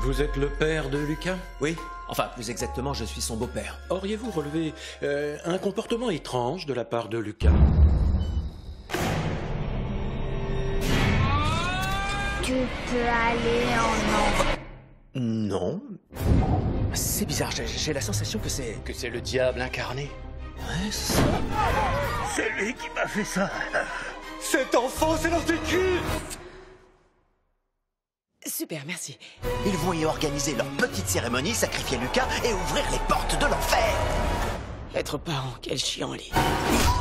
Vous êtes le père de Lucas? Oui, enfin, plus exactement, je suis son beau-père. Auriez-vous relevé un comportement étrange de la part de Lucas? Tu peux aller en enfer. Non. C'est bizarre, j'ai la sensation que c'est... Que c'est le diable incarné. Ouais, c'est ça. C'est lui qui m'a fait ça. Cet enfant, c'est l'antécule! Super, merci. Ils vont y organiser leur petite cérémonie, sacrifier Lucas et ouvrir les portes de l'enfer. Être parent, quel chiant, Lee.